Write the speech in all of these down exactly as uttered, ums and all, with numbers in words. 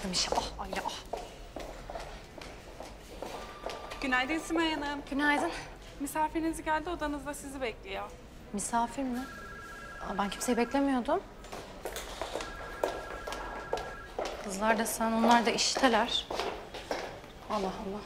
başladım işe. Ah Ayla ah. Günaydın Simay Hanım. Günaydın. Misafiriniz geldi, odanızda sizi bekliyor. Misafir mi? Aa, ben kimseyi beklemiyordum. Kızlar da sen, onlar da işteler. Allah Allah.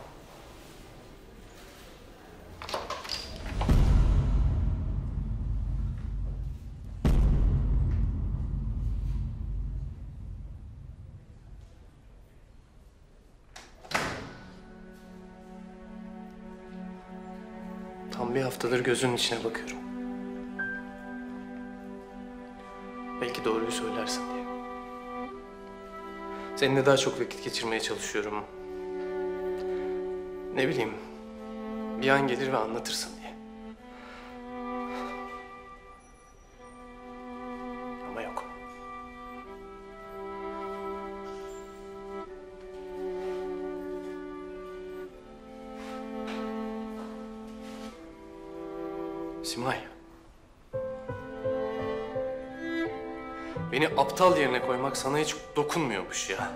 Tam bir haftadır gözünün içine bakıyorum. Belki doğruyu söylersin diye. Seninle daha çok vakit geçirmeye çalışıyorum. Ne bileyim, bir an gelir ve anlatırsın diye. Ama yok. Simay. Beni aptal yerine koymak sana hiç dokunmuyormuş ya.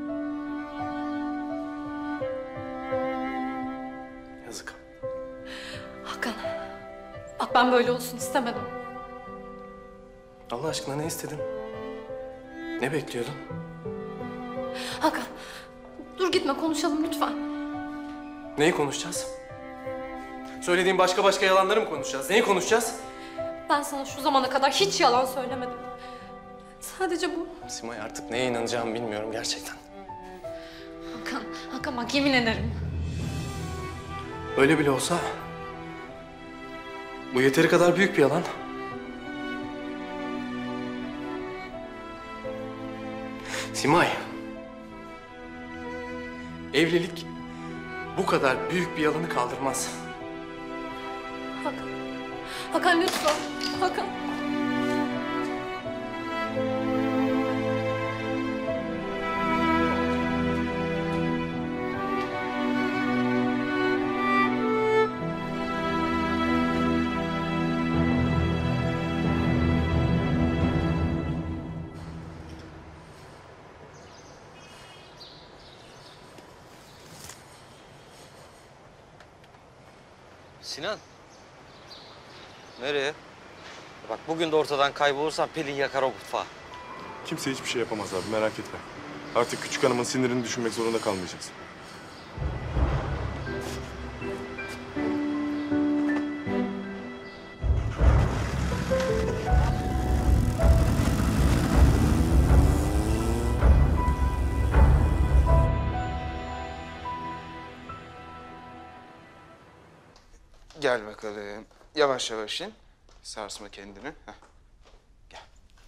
Yazık. Hakan, bak ben böyle olsun istemedim. Allah aşkına ne istedin? Ne bekliyordun? Hakan, dur gitme konuşalım lütfen. Neyi konuşacağız? Söylediğin başka başka yalanları mı konuşacağız? Neyi konuşacağız? Ben sana şu zamana kadar hiç yalan söylemedim. Sadece bu. Simay, artık neye inanacağımı bilmiyorum gerçekten. Hakan, Hakan bak yemin ederim. Öyle bile olsa bu yeteri kadar büyük bir yalan. Simay, evlilik bu kadar büyük bir yalanı kaldırmaz. Hakan, Hakan lütfen. Hakan. Sinan. Nereye? Bak bugün de ortadan kaybolursan Pelin yakar o mutfağı. Kimse hiçbir şey yapamaz abi, merak etme. Artık küçük hanımın sinirini düşünmek zorunda kalmayacaksın. Gel bakalım. Yavaş yavaş in. Sarsma kendini. Heh. Gel.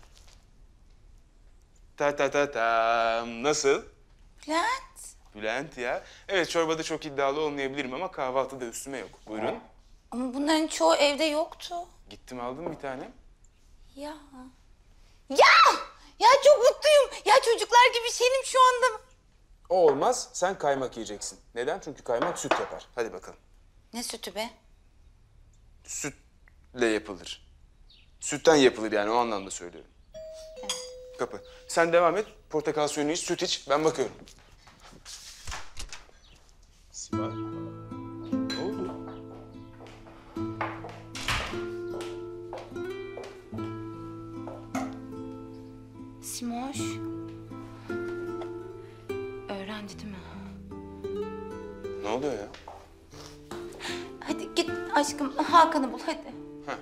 Ta ta ta ta. Nasıl? Bülent. Bülent ya. Evet, çorbada çok iddialı olmayabilirim ama kahvaltıda üstüme yok. Buyurun. Ama bunların çoğu evde yoktu. Gittim aldım bir tane. Ya. Ya! Ya çok mutluyum. Ya çocuklar gibi şeyim şu anda. O olmaz. Sen kaymak yiyeceksin. Neden? Çünkü kaymak süt yapar. Hadi bakalım. Ne sütü be? Sütle yapılır. Sütten yapılır yani, o anlamda söylüyorum. Evet. Kapı. Sen devam et. Portakal suyunu iç, süt iç. Ben bakıyorum. Sibel. Ne oldu? Simoş. Öğrendi değil mi? Ne oluyor ya? Hadi git aşkım Hakan'ı bul hadi. Heh.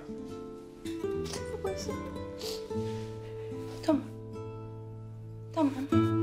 Tamam. Tamam.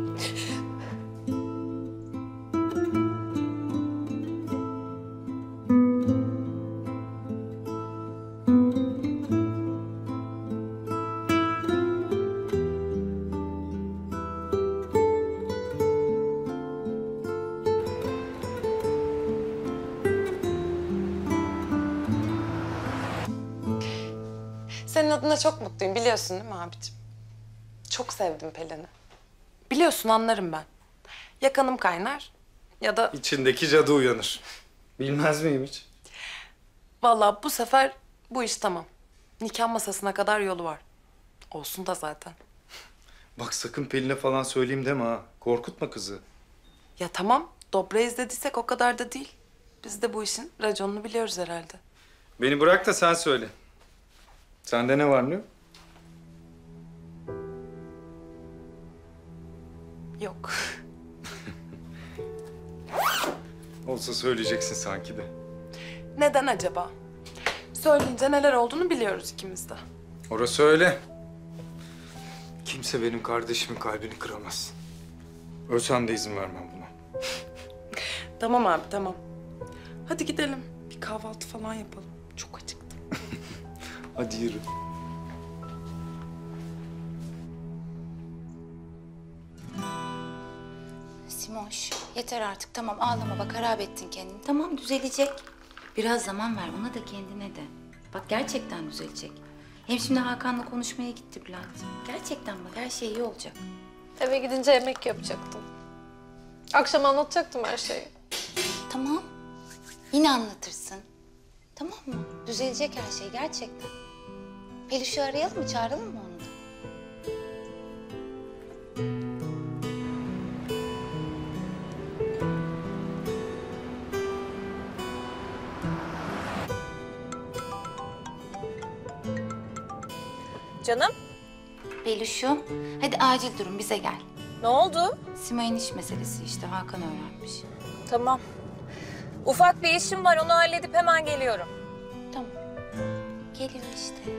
Senin adına çok mutluyum, biliyorsun değil mi abicim? Çok sevdim Pelin'i. Biliyorsun, anlarım ben. Ya kanım kaynar ya da... İçindeki cadı uyanır. Bilmez miyim hiç? Vallahi bu sefer bu iş tamam. Nikah masasına kadar yolu var. Olsun da zaten. Bak sakın Pelin'e falan söyleyeyim deme ha. Korkutma kızı. Ya tamam, dobra izlediysek o kadar da değil. Biz de bu işin raconunu biliyoruz herhalde. Beni bırak da sen söyle. Sende ne var ne yok? Yok. Olsa söyleyeceksin sanki de. Neden acaba? Söyleyince neler olduğunu biliyoruz ikimiz de. Orası öyle. Kimse benim kardeşimin kalbini kıramaz. Ölsem de izin vermem buna. Tamam abi, tamam. Hadi gidelim. Bir kahvaltı falan yapalım. Çok acıktım. Hadi yürü. Simoş, yeter artık. Tamam ağlama bak, harap ettin kendini. Tamam düzelecek. Biraz zaman ver ona da kendine de. Bak gerçekten düzelecek. Hem şimdi Hakan'la konuşmaya gitti Bülent. Gerçekten bak her şey iyi olacak. Eve gidince yemek yapacaktım. Akşam anlatacaktım her şeyi. Tamam. Yine anlatırsın. Tamam mı? Düzelecek her şey gerçekten. Peluş'u arayalım mı? Çağıralım mı onu da? Canım, Peluş'um, hadi acil durum bize gel. ne oldu? Simay'ın iş meselesi işte, Hakan öğrenmiş. Tamam. Ufak bir işim var, onu halledip hemen geliyorum. Tamam. Geliyor işte.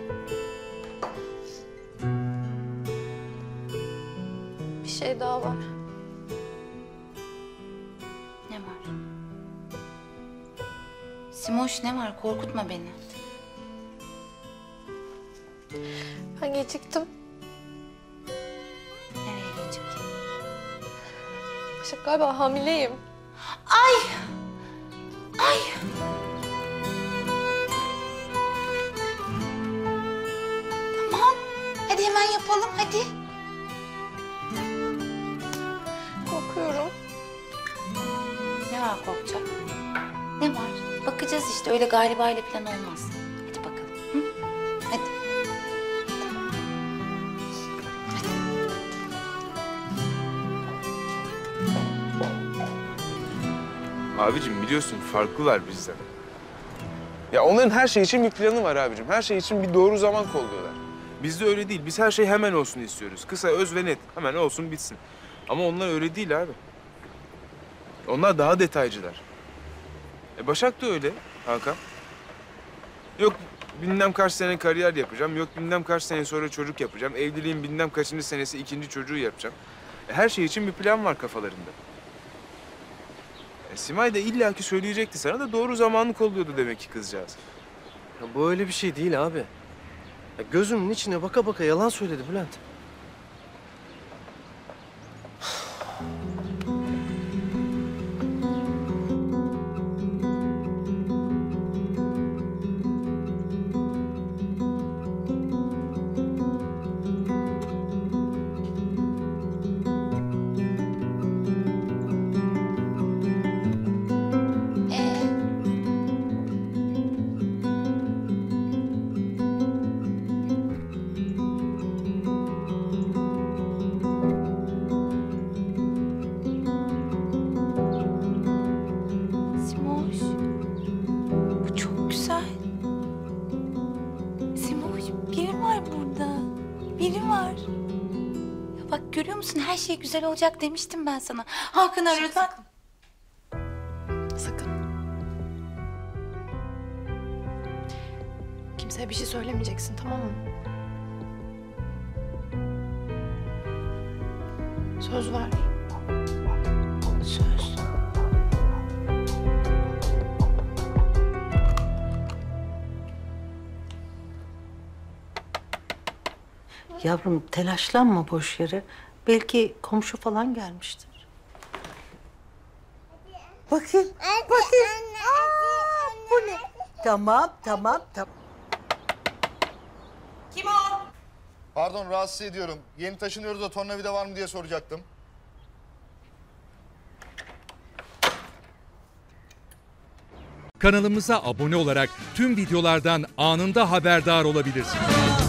Bir şey daha var. Ne var? Simoş ne var? Korkutma beni. Ben geciktim. Nereye geciktin? Başak galiba hamileyim. Ay! Ay! Tamam. Hadi hemen yapalım hadi. Korkuyorum. Ne var korkacak? Ne var? Bakacağız işte, öyle galiba ile plan olmaz. Hadi bakalım. Hı? Hadi. Abicim biliyorsun farklılar bizden. Ya onların her şey için bir planı var abicim. Her şey için bir doğru zaman kolluyorlar. Bizde öyle değil. Biz her şey hemen olsun istiyoruz. Kısa, öz ve net. Hemen olsun bitsin. Ama onlar öyle değil abi. Onlar daha detaycılar. E Başak da öyle Hakan. Yok bilmem kaç sene kariyer yapacağım. Yok bilmem kaç sene sonra çocuk yapacağım. Evliliğin bilmem kaçıncı senesi ikinci çocuğu yapacağım. E her şey için bir plan var kafalarında. E Simay da illaki söyleyecekti sana da doğru zamanı kolluyordu demek ki kızcağız. Ya bu öyle bir şey değil abi. Ya gözümün içine baka baka yalan söyledi Bülent. Simoş. Bu çok güzel. Simoş, biri var burada. Biri var. Ya bak görüyor musun, her şey güzel olacak demiştim ben sana. Hakan arıyor. Sakın. Sakın. Kimseye bir şey söylemeyeceksin, tamam mı? Söz ver. Söz. Yavrum telaşlanma boş yere. Belki komşu falan gelmiştir. Bakayım, bakayım. Aa, bu ne? Tamam, tamam, tamam. Kim o? Pardon rahatsız ediyorum. Yeni taşınıyoruz da tornavida var mı diye soracaktım. Kanalımıza abone olarak tüm videolardan anında haberdar olabilirsiniz.